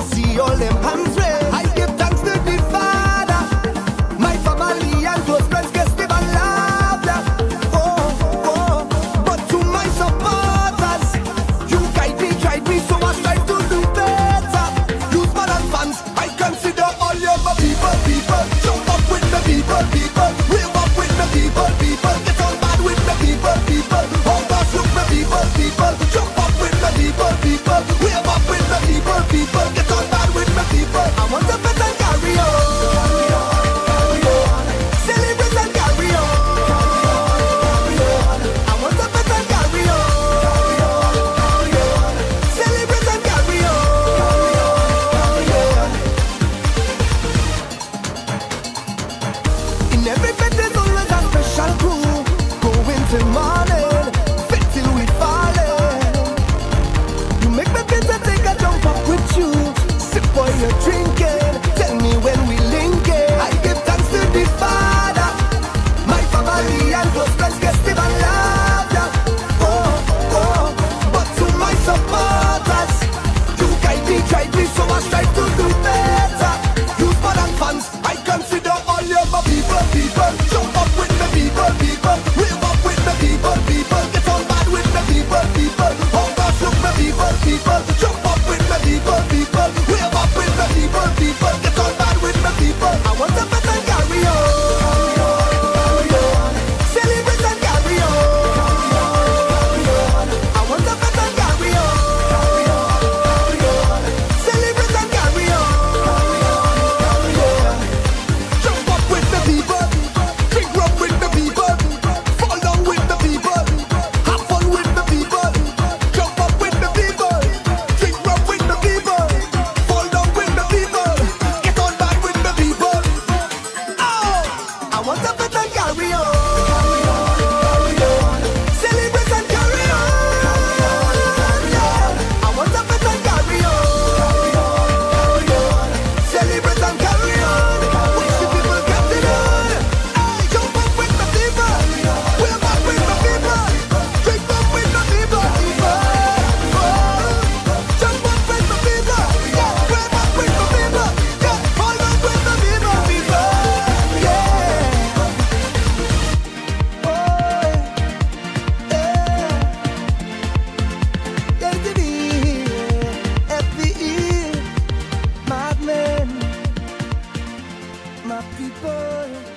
see all them hands raised. I give thanks to the Father, my family and close friends, guess they and love ya. Oh, but to my supporters, you guide me, tried me, so I strive to do better. Use more than fans, I consider all your people. Jump up with the people. Wave up with the people. Get on bad with the people. Oh gosh, look the people. Jump up with the people. Wave up with the people. Get on bad with the people. I want to bet and carry on. Celebrate and carry on. I want to bet and carry on. Celebrate and carry on. In every bed there's always a special crew. Going till morning, fit till we falling. You make me feel to take a jump up with you. Sip while you're drinking, tell me when we linking. I give thanks to the Father, my family and close friends, guess they and love ya. Oh, but to my supporters, you guide me, tried me, so I strive to do better. Use more than fans, I consider all your people. Jump up with the people. Wave up with the people. Get on bad with the people. Oh gosh, look the people. Jump up with the people. Wave up with the people. Get on bad with the people. I want to bet and carry on. Celebrate and carry on. I want to bet and carry on. Celebrate and carry on. Jump up with the people. Drink rum with the people. Fall down with the people. Have fun with the people. Jump up with the people. Drink rum with the people. Fall down with the people. Get on bad with the people. Oh, I want to bet and carry on. Celebrate and carry on. I want to bet and carry on. Celebrate and carry on. Wish the people kept it on. Hey, jump up with the people. Wave up with the people. Drink up with the people. Jump up with the people. Yeah, wave up with the people. Yeah, fall down with the people. Yeah. Oh, yeah. FBE, madman, my people.